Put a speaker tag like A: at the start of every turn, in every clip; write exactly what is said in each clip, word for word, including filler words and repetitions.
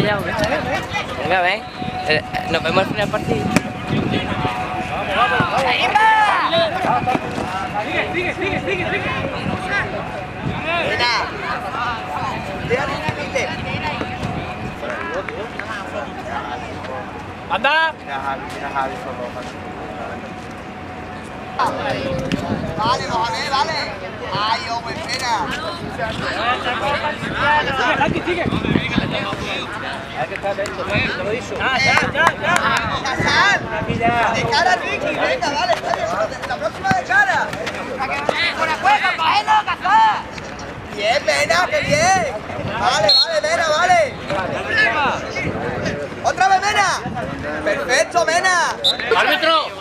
A: ya, hombre. Venga, ven. Eh, Nos vemos al final del partido.
B: ¡Vamos, vamos! ¡Ahí va! ¡Sigue, sigue, sigue, sigue! sigue.
C: ¡Mira! ¡Déjame un poquito!
B: ¡Anda!
C: Mira Javi, mira Javi solo. Vale, Mohamed, vale. Ay, hombre, espera.
B: Sigue, sigue. Hay que estar dentro, te lo he dicho. Ya, ya, ya, ya.
C: ¡Casal! De cara, Ricky, venga, vale, está bien. La próxima de cara. ¡Con la cueca, cógelo, Casal! Bien, Mena, qué bien. Vale, vale, Mena, vale. ¡Otra vez, Mena! ¡Perfecto, Mena!
A: ¡Árbitro!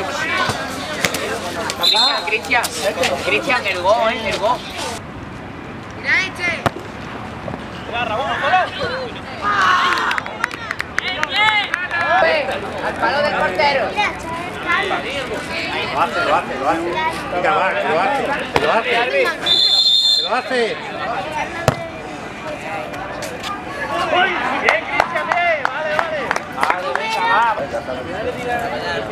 A: Cristian, Cristian, el go, eh, el go.
B: Mira este. Mira, Ramón, solo. Bien, bien.
A: Al palo del portero.
D: Lo hace, lo hace, lo hace. Venga, va, que lo hace, que lo hace. Que lo hace.
B: Bien, Cristian, bien. Vale, vale. Vale, venga, va.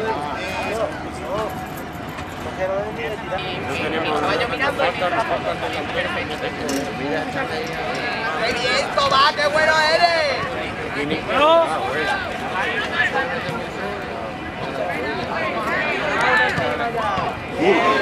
C: ¡Qué bien, Tomás! ¡Qué bueno eres!
B: Bueno.
D: Uh.